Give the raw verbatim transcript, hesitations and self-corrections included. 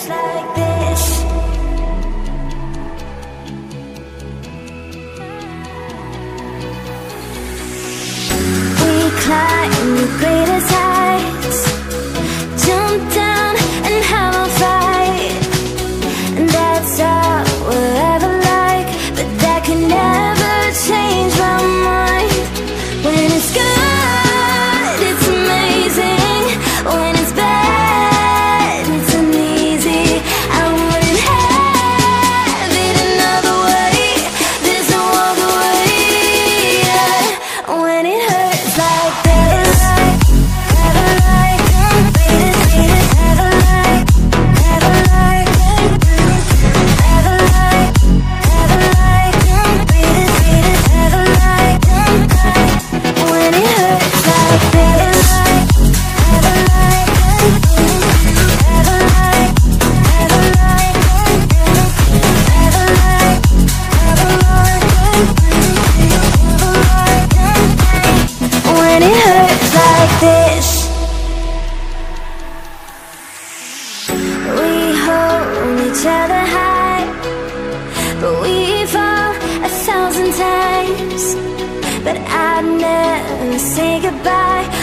hurts like this. We climb the greatest heights, jump down and have a fight, and that's all we'll ever like. But that can never change my mind. When it's good, it's amazing. When it's bad, it's uneasy. I wouldn't have it another way. There's no other way. Yeah. When it hurts like this, never like, never like, never like, never like, never like, never like, when it hurts like this, never like, never like, never like, never like, never like, when it hurts like this. We hold each other high, but we fall a thousand times. But I'd never say goodbye.